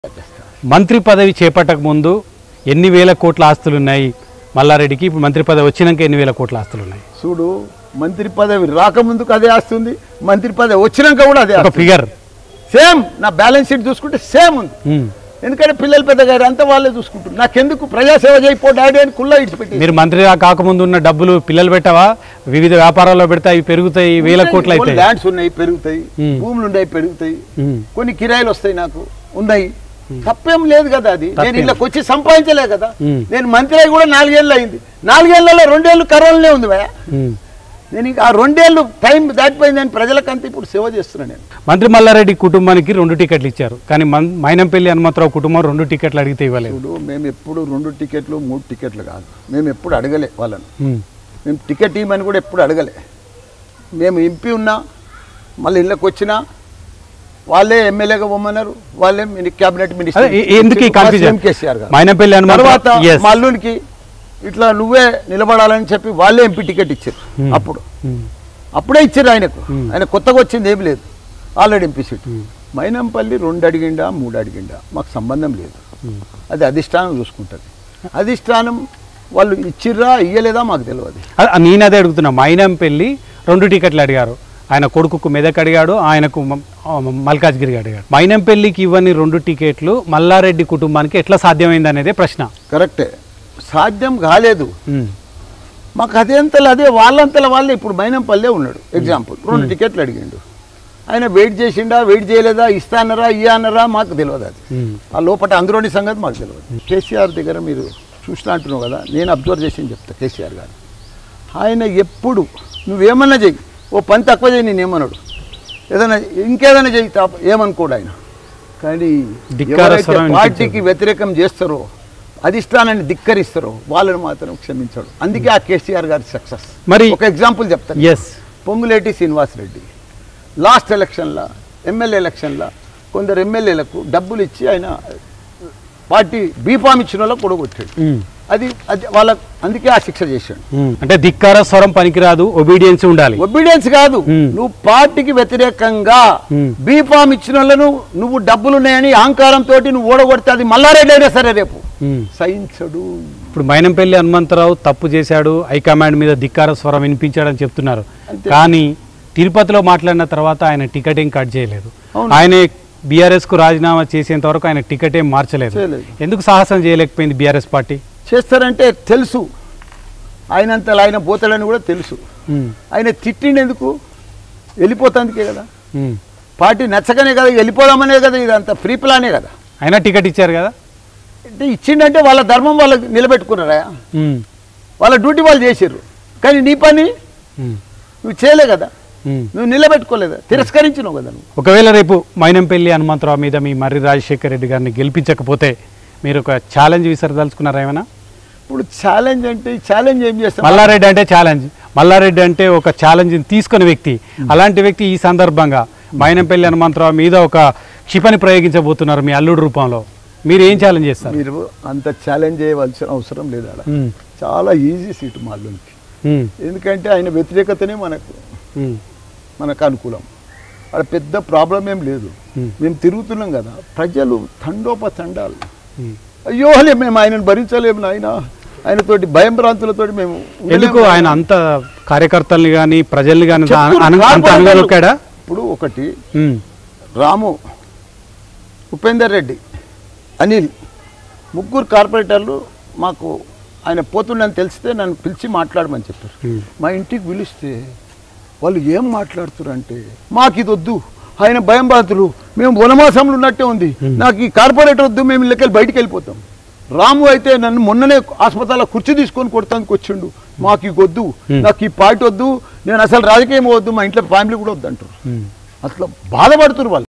మంత్రి పదవి చేపట్టక ముందు ఎన్ని వేల కోట్ల ఆస్తులు ఉన్నాయి మల్లారెడ్డికి? ఇప్పుడు మంత్రి పదవి వచ్చినాక ఎన్ని వేల కోట్ల ఆస్తులు ఉన్నాయి? చూడు, మంత్రి పదవి రాకముందుకు అదే ఆస్తుంది, మంత్రి పదవి వచ్చినాక కూడా అదే ఒక ఫిగర్ సేమ్. నా బ్యాలెన్స్ షీట్ చూసుకుంటే సేమ్ ఉంది. ఎందుకంటే పిల్లలు పెద్దగారు అంతా వాళ్ళే చూసుకుంటారు. నాకెందుకు ప్రజాసేవ చేయిపో డాడీ అని కుళ్ళ ఇడిచిపెట్టి. మీరు మంత్రి కాకముందు ఉన్న డబ్బులు పిల్లలు పెట్టవా? వివిధ వ్యాపారాల్లో పెడితే అవి పెరుగుతాయి, వేల కోట్లు అయితే. ల్యాండ్స్ ఉన్నాయి, పెరుగుతాయి. భూములు ఉన్నాయి, పెరుగుతాయి. కొన్ని కిరాయిలు వస్తాయి, నాకు ఉన్నాయి. తప్పేం లేదు కదా. అది నేను ఇళ్ళకి వచ్చి సంపాదించలే కదా. నేను మంత్రి అయి కూడా 4 ఏళ్ళు అయింది. 4 ఏళ్లలో 2 ఏళ్ళు కరోనానే ఉంది భయ. నేను ఇంకా ఆ 2 ఏళ్ళు టైం దాటిపోయిందని ప్రజలకంతా ఇప్పుడు సేవ చేస్తున్నాను. నేను మంత్రి మల్లారెడ్డి కుటుంబానికి 2 టికెట్లు ఇచ్చారు, కానీ మైనంపల్లి హనుమంతరావు కుటుంబం 2 టికెట్లు అడిగితే ఇవ్వలేదు. చూడు, మేము ఎప్పుడు 2 టికెట్లు 3 టికెట్లు కాదు, మేము ఎప్పుడు అడగలే వాళ్ళని. మేము టికెట్ ఇవ్వమని కూడా ఎప్పుడు అడగలే. మేము ఎంపీ ఉన్నా, మళ్ళీ ఇళ్ళకి వచ్చినా వాళ్ళే ఎమ్మెల్యేగా పోమన్నారు, వాళ్ళే క్యాబినెట్ మినిస్టర్. ఎందుకు కేసీఆర్ గారు మైనంపల్లి తర్వాత మా అల్లునికి ఇట్లా నువ్వే నిలబడాలని చెప్పి వాళ్ళే ఎంపీ టికెట్ ఇచ్చారు. అప్పుడే ఇచ్చారు ఆయనకు. ఆయన కొత్తగా వచ్చింది ఏమి లేదు, ఆల్రెడీ ఎంపీ సీట్. మైనంపల్లి 2 అడిగిండా 3 అడిగిండా మాకు సంబంధం లేదు. అది అధిష్టానం చూసుకుంటుంది. అధిష్టానం వాళ్ళు ఇచ్చిర్రా ఇయ్యలేదా మాకు తెలియదు. నేను అదే అడుగుతున్నా. మైనంపల్లి 2 టికెట్లు అడిగారు, ఆయన కొడుకుకు మెదక్ అడిగాడు, ఆయనకు మల్కాజ్గిరి అడిగాడు. మైనంపల్లికి ఇవ్వని 2 టికెట్లు మల్లారెడ్డి కుటుంబానికి ఎట్లా సాధ్యమైంది అనేది ప్రశ్న. కరెక్టే, సాధ్యం కాలేదు. మాకు అదేంతలో అదే వాళ్ళంతలో వాళ్ళే. ఇప్పుడు మైనంపల్లె ఉన్నాడు ఎగ్జాంపుల్, 2 టికెట్లు అడిగిండు. ఆయన వెయిట్ చేసిండా, వెయిట్ చేయలేదా, ఇస్తానరా ఇయ్యనరా మాకు తెలియదు. అది ఆ లోపల అందులోని సంగతి మాకు తెలియదు. కేసీఆర్ దగ్గర మీరు చూసినా అంటున్నావు కదా, నేను అబ్జర్వ్ చేసి చెప్తా. కేసీఆర్ గారు ఆయన ఎప్పుడు నువ్వేమన్నా చెయ్యి, ఓ పని తక్కువ చేయి నేనేమన్నాడు, ఏదైనా ఇంకేదైనా చేయి ఏమనుకోడు ఆయన. కానీ పార్టీకి వ్యతిరేకం చేస్తారో, అధిష్టానాన్ని ధిక్కరిస్తారో వాళ్ళని మాత్రం క్షమించాడు. అందుకే ఆ కేసీఆర్ గారి సక్సెస్. మరి ఒక ఎగ్జాంపుల్ చెప్తాను. పొంగులేటి శ్రీనివాసరెడ్డి లాస్ట్ ఎలక్షన్లో, ఎమ్మెల్యే ఎలక్షన్లో కొందరు ఎమ్మెల్యేలకు డబ్బులు ఇచ్చి ఆయన పార్టీ బీఫామ్ ఇచ్చిన వాళ్ళకు కొడగొట్టాడు. అది వాళ్ళ అందుకే ఆ శిక్ష చేశాడు. అంటే ధిక్కార స్వరం పనికిరాదు, ఒబీడియన్స్ ఉండాలి. ఒబీడియన్స్ కాదు, నువ్వు పార్టీకి వ్యతిరేకంగా బీఫామ్ ఇచ్చిన వాళ్ళను నువ్వు డబ్బులున్నాయని అహంకారంతో నువ్వు ఓడగొడితే అది మల్లారెడ్డి అయినా సరే రేపు సహించడు. ఇప్పుడు మైనంపల్లి హనుమంతరావు తప్పు చేశాడు, హైకమాండ్ మీద ధిక్కార స్వరం వినిపించాడని చెప్తున్నారు. కానీ తిరుపతిలో మాట్లాడిన తర్వాత ఆయన టికెట్ ఏం కట్ చేయలేదు. ఆయన బీఆర్ఎస్ కు రాజీనామా చేసేంత వరకు ఆయన టికెట్ ఏం మార్చలేదు. ఎందుకు సాహసం చేయలేకపోయింది బీఆర్ఎస్ పార్టీ? చేస్తారంటే తెలుసు, ఆయనంతలో ఆయన పోతాడని కూడా తెలుసు. ఆయన తిట్టిండెందుకు? వెళ్ళిపోతాందుకే కదా, పార్టీ నచ్చకనే కదా, వెళ్ళిపోదామనే కదా, ఇదంతా ఫ్రీ ప్లానే కదా. అయినా టికెట్ ఇచ్చారు కదా. అంటే ఇచ్చిండంటే వాళ్ళ ధర్మం వాళ్ళకి నిలబెట్టుకున్నారా, వాళ్ళ డ్యూటీ వాళ్ళు చేసారు. కానీ నీ పని నువ్వు చేయలే కదా, నువ్వు నిలబెట్టుకోలేదా, తిరస్కరించినావు కదా నువ్వు. ఒకవేళ రేపు మైనంపల్లి హనుమంతరావు మీద మీ మర్రి రాజశేఖర్ రెడ్డి గారిని గెలిపించకపోతే మీరు ఒక ఛాలెంజ్ విసరదలుచుకున్నారా ఏమైనా? ఇప్పుడు ఛాలెంజ్ అంటే ఛాలెంజ్ ఏం చేస్తాం? మల్లారెడ్డి అంటే ఛాలెంజ్, మల్లారెడ్డి అంటే ఒక ఛాలెంజ్ని తీసుకునే వ్యక్తి. అలాంటి వ్యక్తి ఈ సందర్భంగా మైనంపల్లి హనుమంతరావు మీద ఒక క్షిపణి ప్రయోగించబోతున్నారు మీ అల్లుడు రూపంలో. మీరు ఏం ఛాలెంజ్ చేస్తారు? మీరు అంత ఛాలెంజ్ చేయవలసిన అవసరం లేదు. అలా చాలా ఈజీ సీటు మా అల్లుడికి. ఎందుకంటే ఆయన వ్యతిరేకతనే మనకు అనుకూలం. అక్కడ పెద్ద ప్రాబ్లం ఏం లేదు. మేము తిరుగుతున్నాం కదా, ప్రజలు తండోపతండాలు. అయ్యో అని మేము ఆయనను భరించలేము నాయన, ఆయనతోటి భయం భ్రాంతులతోటి మేము. ఎందుకు ఆయన అంత కార్యకర్తల్ని కానీ ప్రజల్ని కానీ అనగలొక్కాడా? ఇప్పుడు ఒకటి రాము, ఉపేందర్ రెడ్డి, అనిల్, 3 కార్పొరేటర్లు మాకు ఆయన పోతుండని తెలిస్తే నన్ను పిలిచి మాట్లాడమని చెప్పారు. మా ఇంటికి పిలిస్తే వాళ్ళు ఏం మాట్లాడుతున్నారు అంటే, మాకు ఇది వద్దు, ఆయన భయం బాతులు, మేము వనవాసంలో ఉన్నట్టే ఉంది, నాకు ఈ కార్పొరేటర్ వద్దు, మేము ఇళ్ళకెళ్ళి బయటికి వెళ్ళిపోతాం. రాము అయితే నన్ను మొన్ననే హాస్పిటల్లో కుర్చీ తీసుకొని కొడతానికి వచ్చిండు, మాకు ఈ వద్దు, నాకు ఈ పార్టీ వద్దు, నేను అసలు రాజకీయం వద్దు, మా ఇంట్లో ఫ్యామిలీ కూడా వద్దు అంటారు. అట్లా బాధపడుతున్నారు వాళ్ళు.